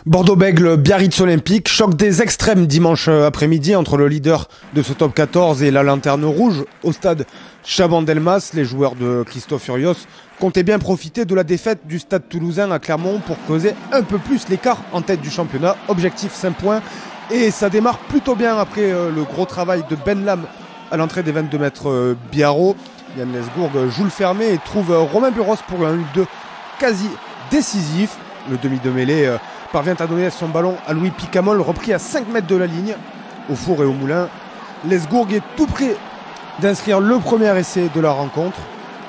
Bordeaux-Bègles, Biarritz Olympique, choc des extrêmes dimanche après-midi entre le leader de ce top 14 et la lanterne rouge. Au stade Chaban-Delmas, les joueurs de Christophe Furios comptaient bien profiter de la défaite du stade toulousain à Clermont pour creuser un peu plus l'écart en tête du championnat. Objectif 5 points et ça démarre plutôt bien après le gros travail de Ben Lam à l'entrée des 22 mètres Biarro. Yann Lesgourg joue le fermé et trouve Romain Buros pour un 1-2 quasi décisif. Le demi de mêlée parvient à donner son ballon à Louis Picamol, repris à 5 mètres de la ligne. Au four et au moulin, Lesgourg est tout près d'inscrire le premier essai de la rencontre.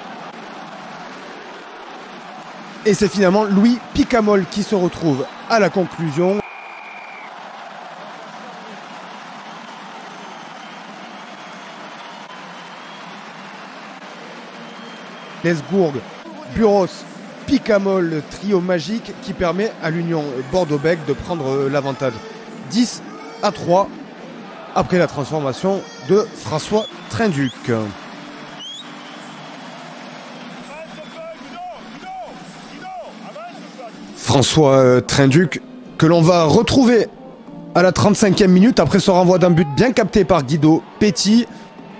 Et c'est finalement Louis Picamol qui se retrouve à la conclusion. Lesgourg, Buros, Picamol, le trio magique qui permet à l'Union Bordeaux-Bègles de prendre l'avantage 10-3 après la transformation de François Trinduc. François Trinduc que l'on va retrouver à la 35e minute après ce renvoi d'un but bien capté par Guido Petit.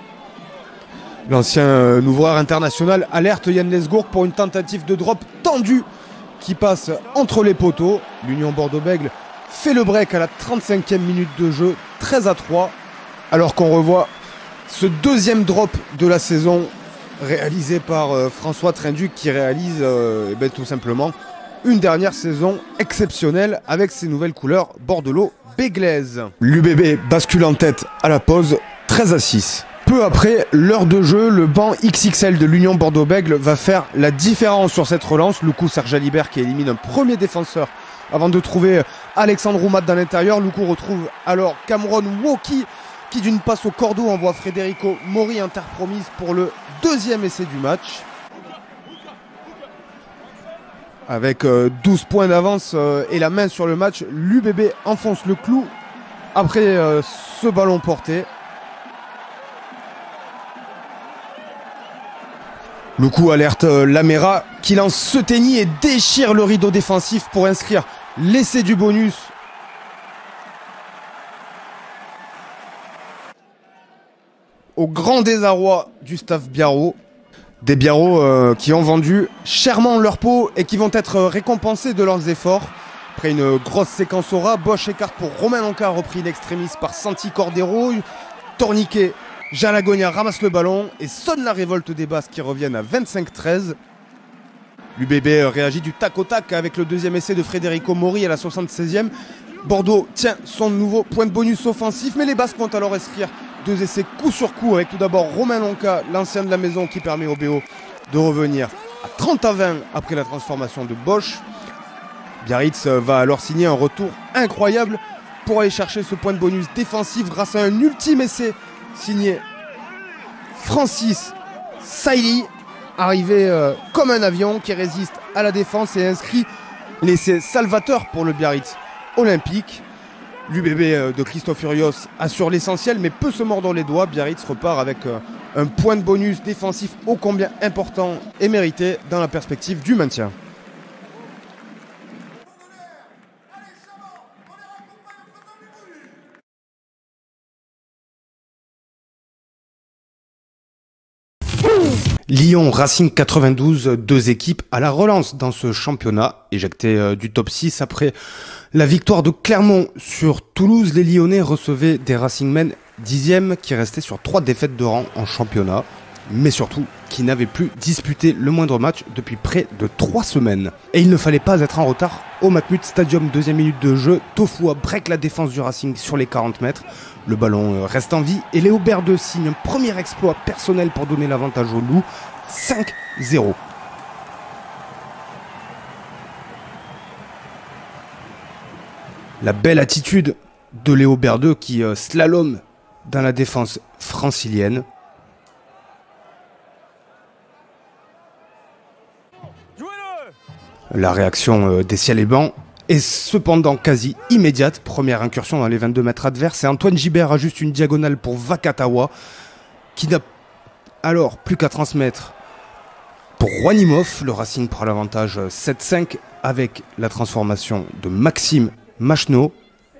L'ancien ouvreur international alerte Yann Lesgourg pour une tentative de drop tendue qui passe entre les poteaux. L'Union Bordeaux-Bègles fait le break à la 35e minute de jeu, 13-3, alors qu'on revoit ce deuxième drop de la saison réalisé par François Trinduc qui réalise tout simplement une dernière saison exceptionnelle avec ses nouvelles couleurs bordelot-béglaises. L'UBB bascule en tête à la pause, 13-6. Peu après l'heure de jeu, le banc XXL de l'Union Bordeaux-Bègles va faire la différence sur cette relance. Loukou Serge Alibert qui élimine un premier défenseur avant de trouver Alexandre Roumat dans l'intérieur. Loukou retrouve alors Cameron Woki qui d'une passe au cordeau envoie Federico Mori interpromise pour le deuxième essai du match. Avec 12 points d'avance et la main sur le match, l'UBB enfonce le clou après ce ballon porté. Le coup alerte Lamera qui lance ce tennis et déchire le rideau défensif pour inscrire l'essai du bonus. Au grand désarroi du staff Biarro. Des Biarro qui ont vendu chèrement leur peau et qui vont être récompensés de leurs efforts. Après une grosse séquence au ras, Bosch écarte pour Romain Lanka, repris d'extremis par Santi Cordero. Tourniquet, Jalagonia ramasse le ballon et sonne la révolte des Basques qui reviennent à 25-13. L'UBB réagit du tac au tac avec le deuxième essai de Federico Mori à la 76e. Bordeaux tient son nouveau point de bonus offensif, mais les Basques vont alors inscrire deux essais coup sur coup avec tout d'abord Romain Lanka, l'ancien de la maison qui permet au BO de revenir à 30-20 après la transformation de Bosch. Biarritz va alors signer un retour incroyable pour aller chercher ce point de bonus défensif grâce à un ultime essai signé Francis Sailly, arrivé comme un avion qui résiste à la défense et inscrit l'essai salvateur pour le Biarritz Olympique. L'UBB de Christophe Furios assure l'essentiel mais peut se mordre les doigts. Biarritz repart avec un point de bonus défensif ô combien important et mérité dans la perspective du maintien. Lyon Racing 92, deux équipes à la relance dans ce championnat, éjectées du top 6 après la victoire de Clermont sur Toulouse. Les Lyonnais recevaient des Racingmen 10e qui restaient sur 3 défaites de rang en championnat, mais surtout qui n'avaient plus disputé le moindre match depuis près de 3 semaines. Et il ne fallait pas être en retard au Matmut Stadium, deuxième minute de jeu. Tofoua break la défense du Racing sur les 40 mètres. Le ballon reste en vie et Léo Berdeux signe un premier exploit personnel pour donner l'avantage aux Loups, 5-0. La belle attitude de Léo Berdeux qui slalome dans la défense francilienne. La réaction des Ciel-et-Bancs est cependant quasi immédiate. Première incursion dans les 22 mètres adverses et Antoine Gibert ajuste une diagonale pour Vakatawa qui n'a alors plus qu'à transmettre pour Wanimov. Le Racing prend l'avantage 7-5 avec la transformation de Maxime Machenaud.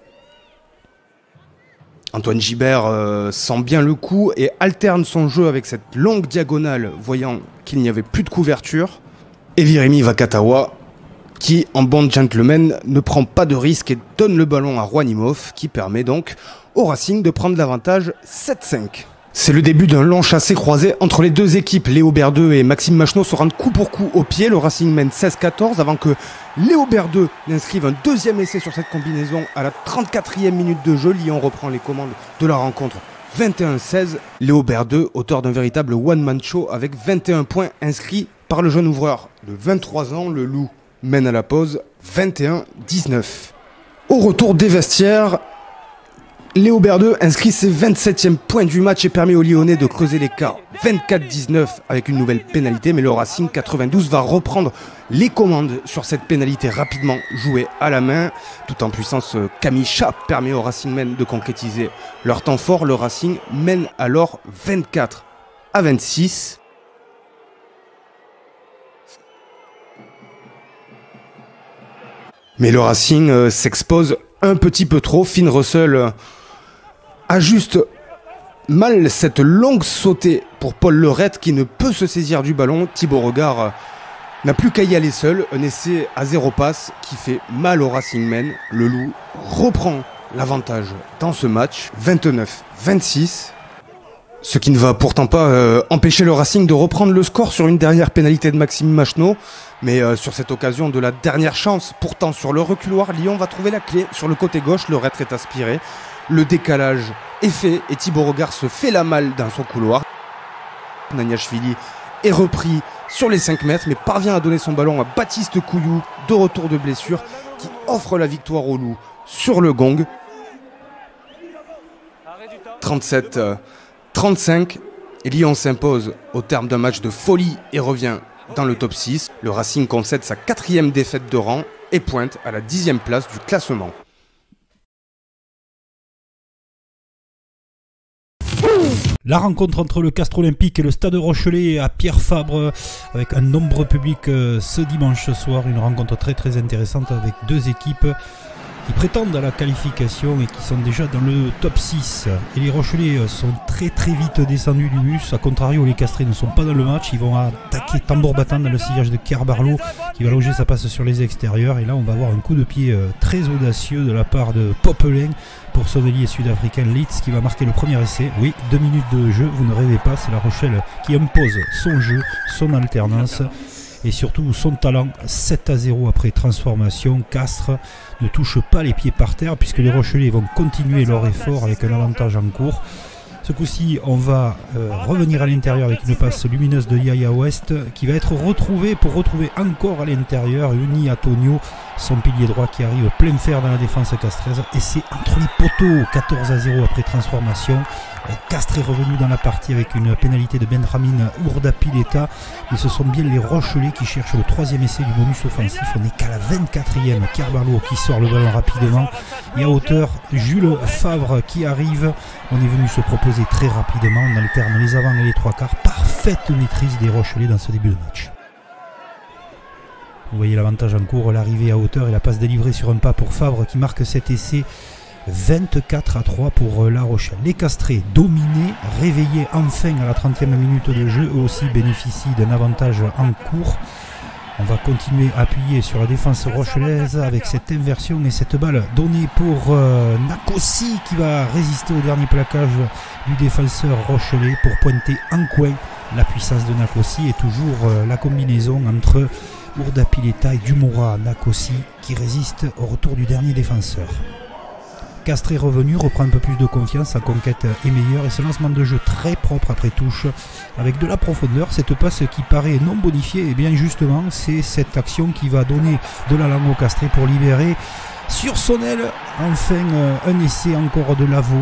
Antoine Gibert sent bien le coup et alterne son jeu avec cette longue diagonale, voyant qu'il n'y avait plus de couverture. Et Virimi Vakatawa, qui, en bon gentleman, ne prend pas de risque et donne le ballon à Rouanimov, qui permet donc au Racing de prendre l'avantage 7-5. C'est le début d'un long chassé croisé entre les deux équipes. Léo Berdeux et Maxime Machenaud se rendent coup pour coup au pied. Le Racing mène 16-14 avant que Léo Berdeux n'inscrive un deuxième essai sur cette combinaison à la 34e minute de jeu. Lyon reprend les commandes de la rencontre 21-16. Léo Berdeux, auteur d'un véritable one-man show avec 21 points inscrits par le jeune ouvreur de 23 ans. Le Loup mène à la pause 21-19. Au retour des vestiaires, Léo Berdeux inscrit ses 27e points du match et permet aux Lyonnais de creuser l'écart 24-19 avec une nouvelle pénalité. Mais le Racing 92 va reprendre les commandes sur cette pénalité rapidement jouée à la main. Tout en puissance, Camille Chat permet au Racing Men de concrétiser leur temps fort. Le Racing mène alors 24-26. Mais le Racing s'expose un petit peu trop. Finn Russell ajuste mal cette longue sautée pour Paul Leurette qui ne peut se saisir du ballon. Thibaut Regard n'a plus qu'à y aller seul. Un essai à 0 passe qui fait mal au Racing Men. Le Loup reprend l'avantage dans ce match, 29-26. Ce qui ne va pourtant pas empêcher le Racing de reprendre le score sur une dernière pénalité de Maxime Machenaud. Mais sur cette occasion de la dernière chance, pourtant sur le reculoir, Lyon va trouver la clé sur le côté gauche. Le Reître est aspiré, le décalage est fait et Thibaut Regard se fait la malle dans son couloir. Naniashvili est repris sur les 5 mètres mais parvient à donner son ballon à Baptiste Couillou, de retour de blessure, qui offre la victoire au Loup sur le gong. 37-35 et Lyon s'impose au terme d'un match de folie et revient dans le top 6. Le Racing concède sa 4e défaite de rang et pointe à la 10e place du classement. La rencontre entre le Castres Olympique et le Stade Rochelais à Pierre Fabre avec un nombreux public ce dimanche soir. Une rencontre très intéressante avec deux équipes qui prétendent à la qualification et qui sont déjà dans le top 6. Et les Rochelais sont très vite descendus du bus. A contrario, les Castrés ne sont pas dans le match. Ils vont attaquer tambour battant dans le sillage de Kerbarlo qui va loger sa passe sur les extérieurs. Et là, on va avoir un coup de pied très audacieux de la part de Popelin pour son ailier sud-africain Litz qui va marquer le premier essai. Oui, 2 minutes de jeu, vous ne rêvez pas. C'est la Rochelle qui impose son jeu, son alternance et surtout son talent. 7-0 après transformation. Castres ne touche pas les pieds par terre puisque les Rochelais vont continuer leur effort avec un avantage en cours. Ce coup-ci, on va revenir à l'intérieur avec une passe lumineuse de Yaya West qui va être retrouvée pour retrouver encore à l'intérieur Uni Antonio, son pilier droit qui arrive plein fer dans la défense castraise. Et c'est entre les poteaux, 14-0 après transformation. Castres est revenu dans la partie avec une pénalité de Benjamin Ourdapileta. Et ce sont bien les Rochelais qui cherchent le 3e essai du bonus offensif. On n'est qu'à la 24e. Kerbarlo qui sort le ballon rapidement. Et à hauteur, Jules Favre qui arrive. On est venu se proposer très rapidement. On alterne les avants et les trois quarts. Parfaite maîtrise des Rochelais dans ce début de match. Vous voyez l'avantage en cours, l'arrivée à hauteur et la passe délivrée sur un pas pour Favre qui marque cet essai. 24-3 pour La Rochelle. Les Castrés dominés, réveillés enfin à la 30e minute de jeu, eux aussi bénéficient d'un avantage en cours. On va continuer à appuyer sur la défense rochelaise avec cette inversion et cette balle donnée pour Nakossi qui va résister au dernier plaquage du défenseur rochelais pour pointer en coin la puissance de Nakossi et toujours la combinaison entre Ourdapileta et Dumora. Nakossi qui résiste au retour du dernier défenseur. Castres est revenu, reprend un peu plus de confiance, sa conquête est meilleure et ce lancement de jeu très propre après touche avec de la profondeur. Cette passe qui paraît non bonifiée, et bien justement c'est cette action qui va donner de la langue au Castré pour libérer sur son aile enfin un essai encore de Lavaux,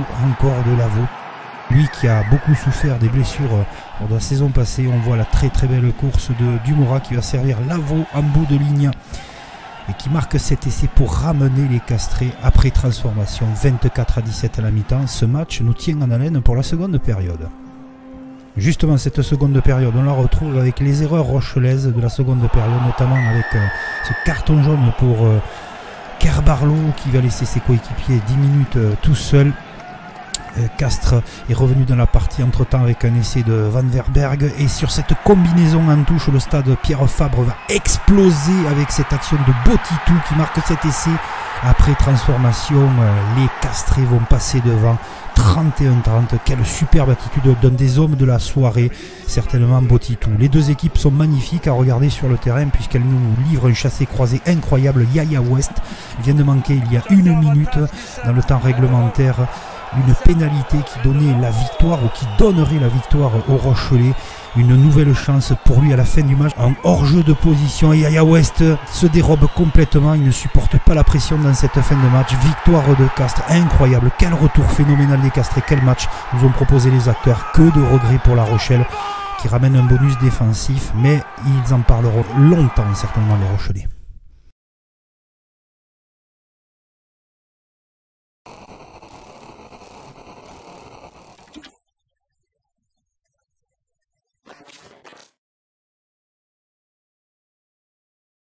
lui qui a beaucoup souffert des blessures lors de la saison passée. On voit la très belle course de Dumora qui va servir Lavaux en bout de ligne et qui marque cet essai pour ramener les Castrés après transformation. 24-17 à la mi-temps. Ce match nous tient en haleine pour la seconde période. Justement, cette seconde période, on la retrouve avec les erreurs rochelaises de la seconde période, notamment avec ce carton jaune pour Kerbarlo qui va laisser ses coéquipiers 10 minutes tout seul. Castres est revenu dans la partie entre-temps avec un essai de Van Verberg, et sur cette combinaison en touche, le stade Pierre Fabre va exploser avec cette action de Botitou qui marque cet essai. Après transformation, les Castrés vont passer devant 31-30. Quelle superbe attitude d'un des hommes de la soirée, certainement Botitou. Les deux équipes sont magnifiques à regarder sur le terrain puisqu'elles nous livrent un chassé-croisé incroyable. Yaya West vient de manquer il y a 1 minute dans le temps réglementaire une pénalité qui donnait la victoire ou qui donnerait la victoire au Rochelais. Une nouvelle chance pour lui à la fin du match en hors-jeu de position. Et Yaya West se dérobe complètement, il ne supporte pas la pression dans cette fin de match. Victoire de Castres, incroyable, quel retour phénoménal des Castres et quel match nous ont proposé les acteurs. Que de regrets pour La Rochelle qui ramène un bonus défensif, mais ils en parleront longtemps certainement les Rochelais.